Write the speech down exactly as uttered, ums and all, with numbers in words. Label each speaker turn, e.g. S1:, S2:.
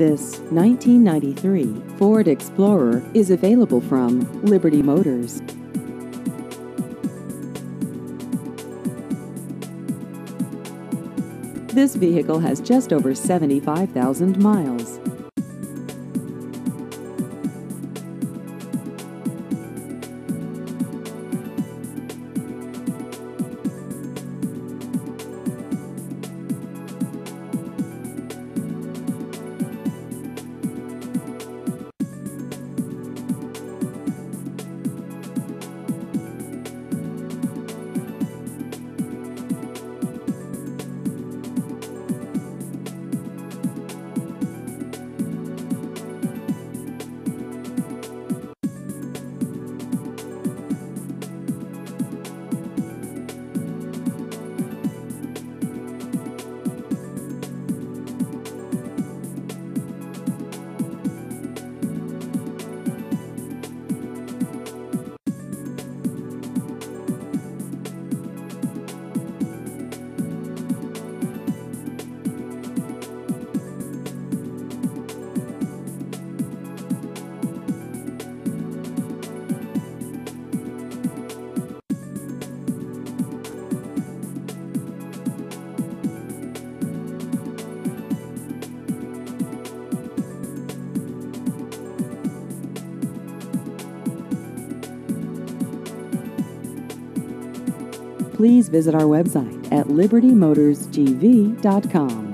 S1: This nineteen ninety-three Ford Explorer is available from Liberty Motors. This vehicle has just over seventy-five thousand miles. Please visit our website at liberty motors g v dot com.